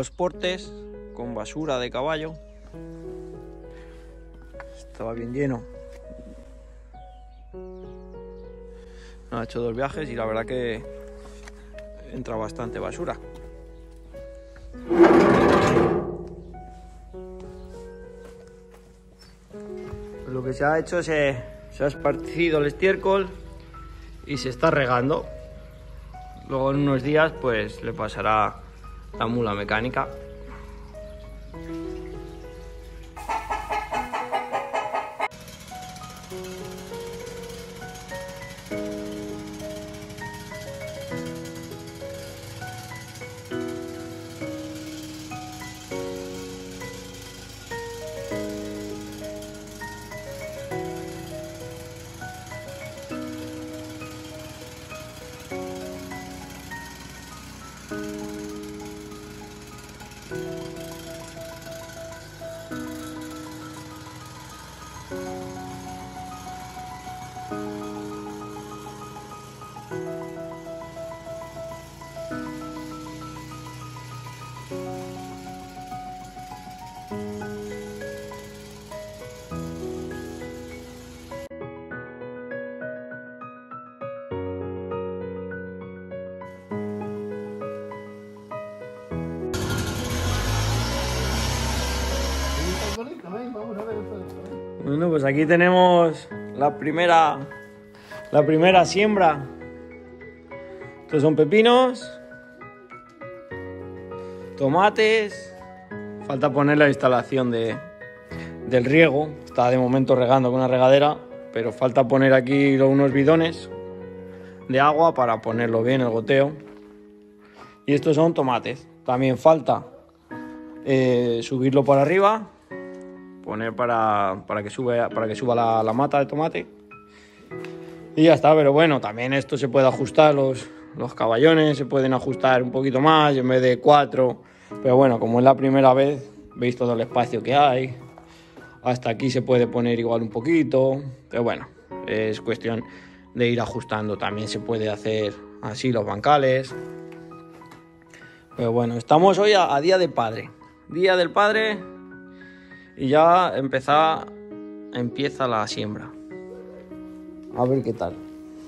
los portes con basura de caballo. Estaba bien lleno. Ha hecho 2 viajes y la verdad que entra bastante basura. Lo que se ha hecho se ha esparcido el estiércol y se está regando. Luego en unos días pues le pasará la mula mecánica. Bueno, pues aquí tenemos la primera siembra. Estos son pepinos, tomates. Falta poner la instalación del riego. Está de momento regando con una regadera, pero falta poner aquí unos bidones de agua para ponerlo bien el goteo. Y estos son tomates. También falta subirlo para arriba, poner para que suba la mata de tomate y ya está. Pero bueno, también esto se puede ajustar, los caballones se pueden ajustar un poquito más en vez de 4, pero bueno, como es la primera vez, veis todo el espacio que hay. Hasta aquí se puede poner igual un poquito, pero bueno, es cuestión de ir ajustando. También se puede hacer así los bancales. Pero bueno, estamos hoy a Día del Padre. Día del Padre y ya empieza la siembra. A ver qué tal.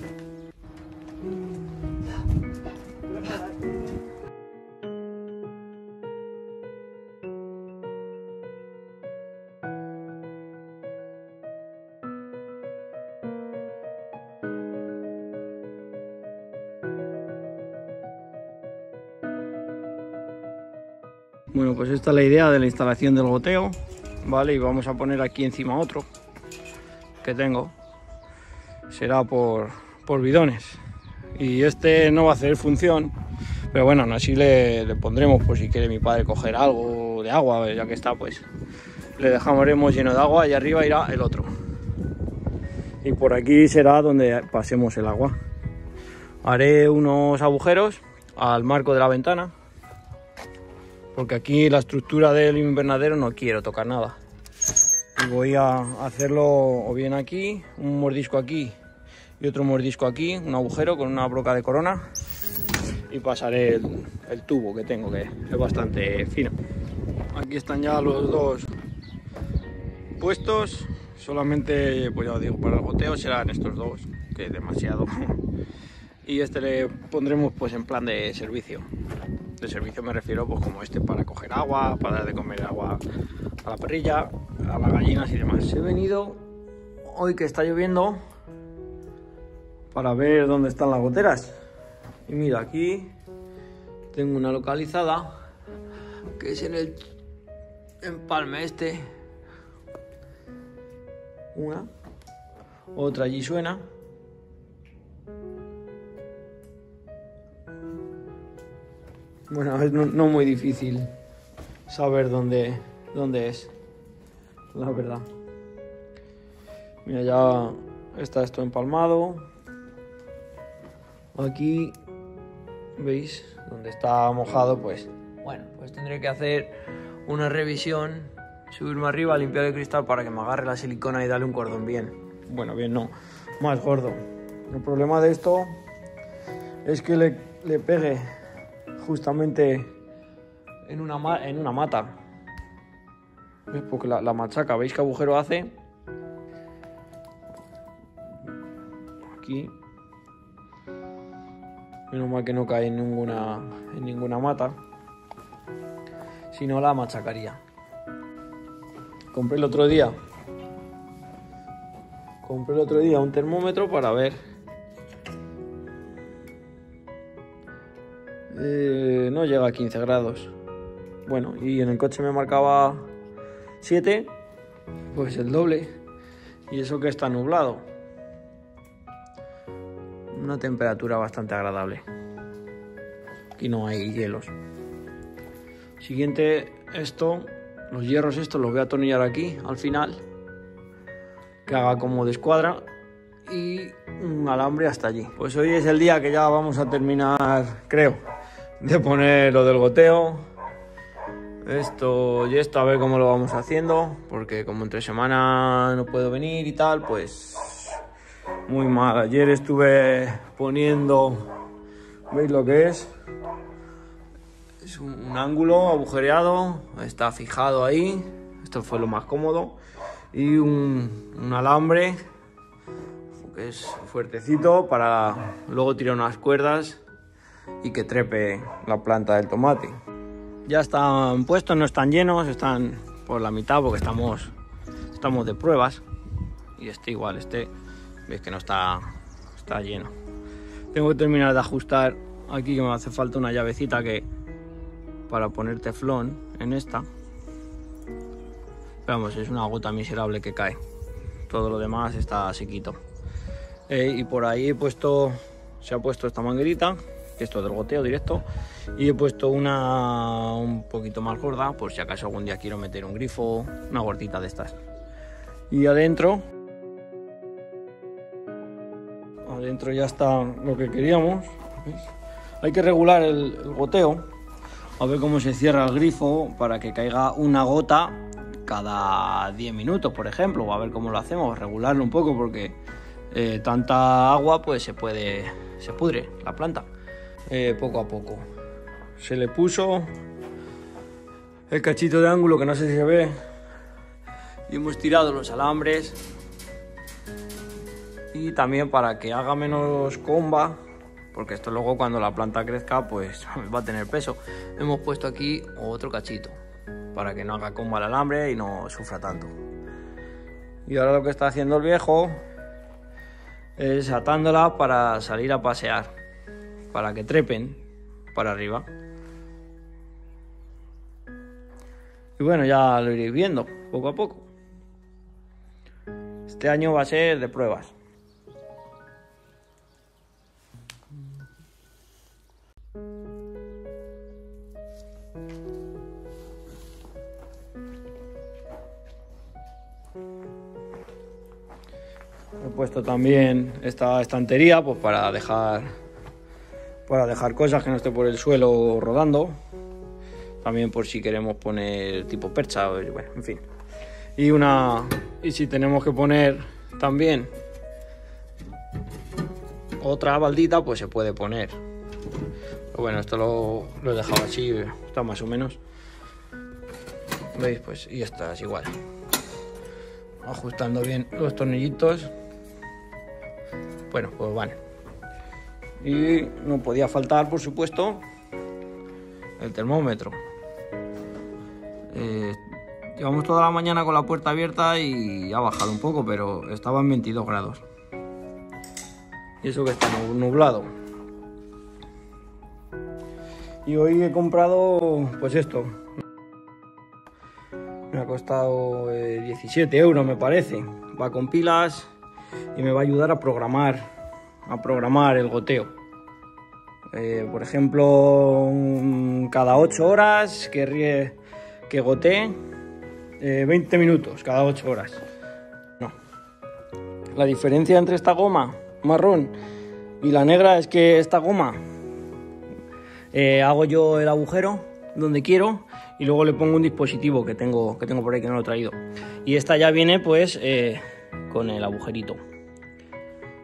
Bueno, pues esta es la idea de la instalación del goteo, ¿vale? Y vamos a poner aquí encima otro que tengo. Será por bidones. Y este no va a hacer función, pero bueno, aún así le pondremos por si quiere mi padre coger algo de agua, ya que está, pues le dejaremos lleno de agua y arriba irá el otro. Y por aquí será donde pasemos el agua. Haré unos agujeros al marco de la ventana, porque aquí la estructura del invernadero no quiero tocar nada. Y voy a hacerlo o bien aquí, un mordisco aquí y otro mordisco aquí, un agujero con una broca de corona, y pasaré el tubo que tengo, que es bastante fino. Aquí están ya los dos puestos, solamente, pues ya os digo, para el goteo serán estos dos, que es demasiado. Y este le pondremos pues en plan de servicio. De servicio me refiero pues como este, para coger agua, para dar de comer agua a la perrilla, a las gallinas y demás. He venido hoy que está lloviendo para ver dónde están las goteras. Y mira, aquí tengo una localizada que es en el empalme este. Una, otra allí suena. Bueno, es no muy difícil saber dónde es, la verdad. Mira, ya está esto empalmado. Aquí, ¿veis? Donde está mojado, pues bueno, pues tendré que hacer una revisión, subirme arriba, limpiar el cristal para que me agarre la silicona y darle un cordón bien. Bueno, bien no, más gordo. El problema de esto es que le pegue justamente en una mata. ¿Ves? Porque la machaca, ¿veis qué agujero hace? Aquí. Menos mal que no cae en ninguna mata. Si no, la machacaría. Compré el otro día un termómetro para ver. No llega a 15 grados. Bueno, y en el coche me marcaba 7, pues el doble. Y eso que está nublado. Una temperatura bastante agradable. Aquí no hay hielos. Siguiente, los hierros estos los voy a atornillar aquí al final, que haga como de escuadra, y un alambre hasta allí. Pues hoy es el día que ya vamos a terminar, creo, de poner lo del goteo. Esto y esto, a ver cómo lo vamos haciendo, porque como entre semana no puedo venir y tal, pues muy mal. Ayer estuve poniendo, ¿veis lo que es? Es un ángulo agujereado, está fijado ahí, esto fue lo más cómodo, y un alambre que es fuertecito para luego tirar unas cuerdas y que trepe la planta del tomate. Ya están puestos, no están llenos, están por la mitad porque estamos de pruebas, y igual, veis que no está lleno. Tengo que terminar de ajustar aquí, que me hace falta una llavecita para poner teflón en esta. Vamos, es una gota miserable que cae. Todo lo demás está sequito. Y por ahí se ha puesto esta manguerita, esto del goteo directo, y he puesto una un poquito más gorda, por si acaso algún día quiero meter un grifo, una gordita de estas. Y adentro ya está lo que queríamos. ¿Veis? Hay que regular el goteo, a ver cómo se cierra el grifo para que caiga una gota cada 10 minutos, por ejemplo, o a ver cómo lo hacemos, regularlo un poco, porque tanta agua pues se pudre la planta. Poco a poco se le puso el cachito de ángulo, que no sé si se ve, y hemos tirado los alambres, y también para que haga menos comba, porque esto luego cuando la planta crezca pues va a tener peso. Hemos puesto aquí otro cachito para que no haga comba el alambre y no sufra tanto. Y ahora lo que está haciendo el viejo es atándola para salir a pasear, para que trepen para arriba. Y bueno, ya lo iréis viendo poco a poco. Este año va a ser de pruebas. He puesto también esta estantería pues para dejar cosas que no esté por el suelo rodando. También por si queremos poner tipo percha, bueno, en fin. Y si tenemos que poner también otra baldita, pues se puede poner. Pero bueno, esto lo he dejado así, está más o menos. ¿Veis? Pues y esta es igual. Ajustando bien los tornillitos. Bueno, pues van. Y no podía faltar, por supuesto, el termómetro. Llevamos toda la mañana con la puerta abierta y ha bajado un poco, pero estaba en 22 grados. Y eso que está nublado. Y hoy he comprado, pues esto. Me ha costado 17 euros, me parece. Va con pilas y me va a ayudar a programar el goteo. Por ejemplo, cada 8 horas que gotee 20 minutos cada 8 horas. No. La diferencia entre esta goma marrón y la negra es que esta goma hago yo el agujero donde quiero y luego le pongo un dispositivo que tengo por ahí, que no lo he traído. Y esta ya viene pues con el agujerito.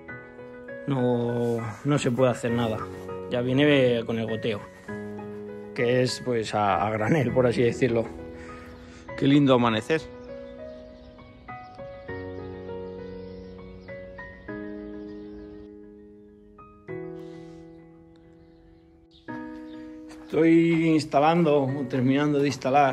No se puede hacer nada. Ya viene con el goteo. que es pues a granel, por así decirlo. Qué lindo amanecer. Estoy terminando de instalar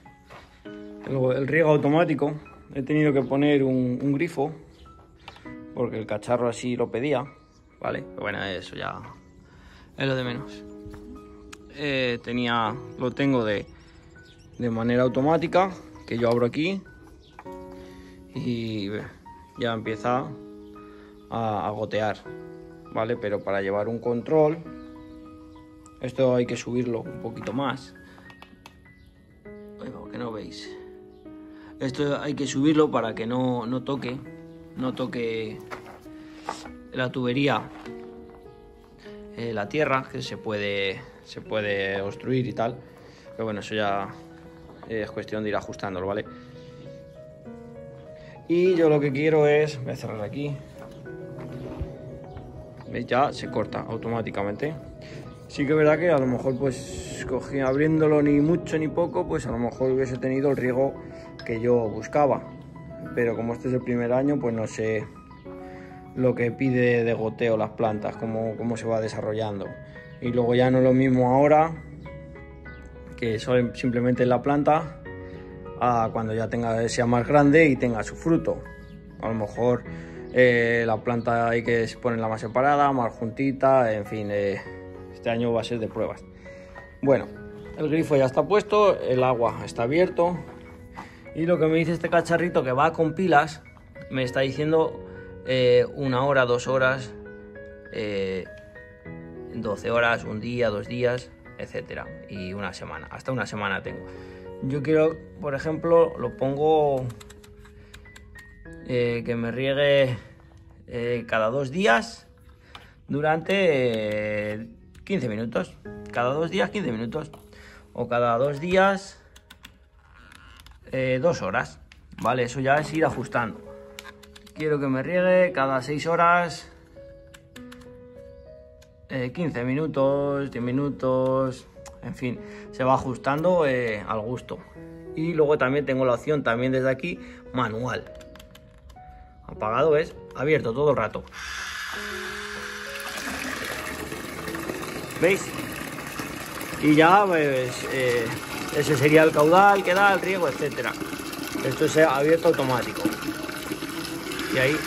el riego automático. He tenido que poner un grifo porque el cacharro así lo pedía, ¿vale? Pero bueno, eso ya es lo de menos. Lo tengo de manera automática, que yo abro aquí y ya empieza a gotear, ¿vale? Pero para llevar un control, esto hay que subirlo un poquito más. Bueno, que no veis. Esto hay que subirlo para que no toque la tubería, la tierra, que se puede obstruir y tal. Pero bueno, eso ya es cuestión de ir ajustándolo, ¿vale? Y yo lo que quiero es, voy a cerrar aquí, ¿veis? Ya se corta automáticamente. Sí que es verdad que a lo mejor pues abriéndolo ni mucho ni poco, pues a lo mejor hubiese tenido el riego que yo buscaba, pero como este es el primer año, pues no sé lo que pide de goteo las plantas, cómo se va desarrollando. Y luego ya no es lo mismo ahora, que simplemente en la planta, a cuando ya sea más grande y tenga su fruto. A lo mejor la planta hay que ponerla más separada, más juntita, en fin, este año va a ser de pruebas. Bueno, el grifo ya está puesto, el agua está abierto. Y lo que me dice este cacharrito, que va con pilas, me está diciendo 1 hora, 2 horas, 12 horas, 1 día, 2 días, etcétera. Y 1 semana, hasta 1 semana tengo. Yo quiero, por ejemplo, lo pongo que me riegue cada 2 días durante 15 minutos. Cada 2 días, 15 minutos. O cada 2 días... 2 horas, ¿vale? Eso ya es ir ajustando. Quiero que me riegue cada 6 horas, 15 minutos, 10 minutos, en fin, se va ajustando al gusto. Y luego también tengo la opción, también desde aquí, manual. Apagado es abierto todo el rato. ¿Veis? Y ya, pues... ese sería el caudal que da, el riego, etcétera. Esto es abierto automático. Y ahí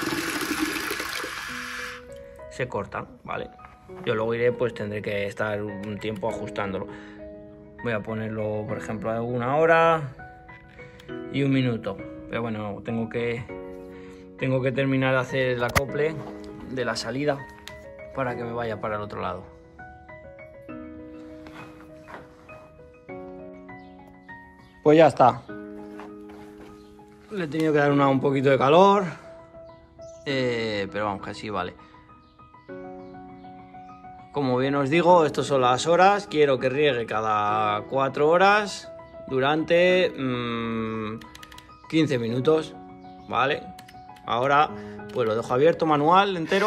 se corta, ¿vale? Yo luego iré, pues tendré que estar un tiempo ajustándolo. Voy a ponerlo, por ejemplo, a 1 hora y 1 minuto. Pero bueno, tengo que terminar de hacer el acople de la salida para que me vaya para el otro lado. Pues ya está. Le he tenido que dar un poquito de calor, pero vamos, que así vale. Como bien os digo, estas son las horas. Quiero que riegue cada 4 horas durante 15 minutos, ¿vale? Ahora pues lo dejo abierto, manual, entero.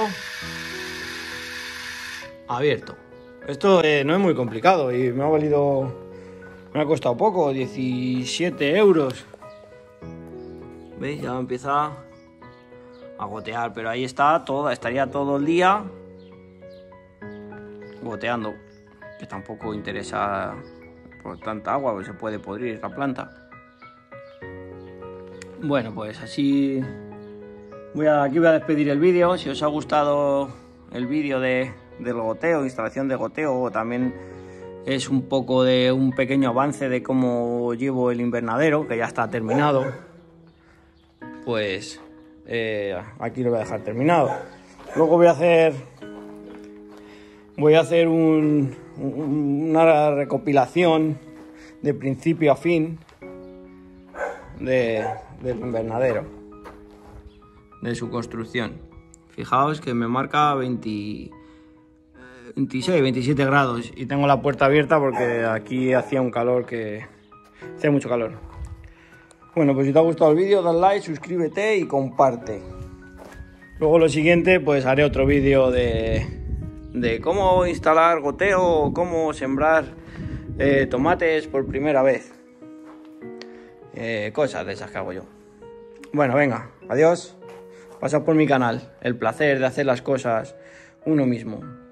Abierto. Esto no es muy complicado y me ha costado poco, 17 euros. ¿Veis? Ya empieza a gotear, pero ahí estaría todo el día goteando, que tampoco interesa por tanta agua, porque se puede podrir la planta. Bueno, pues así aquí voy a despedir el vídeo. Si os ha gustado el vídeo del goteo, instalación de goteo, o también es un poco de un pequeño avance de cómo llevo el invernadero, que ya está terminado, pues aquí lo voy a dejar terminado. Luego voy a hacer una recopilación de principio a fin del invernadero, de su construcción. Fijaos que me marca 26, 27 grados y tengo la puerta abierta porque aquí hacía un calor hacía mucho calor. Bueno, pues si te ha gustado el vídeo, dale like, suscríbete y comparte. Luego lo siguiente, pues haré otro vídeo de cómo instalar goteo o cómo sembrar tomates por primera vez. Cosas de esas que hago yo. Bueno, venga, adiós. Pasad por mi canal. El placer de hacer las cosas uno mismo.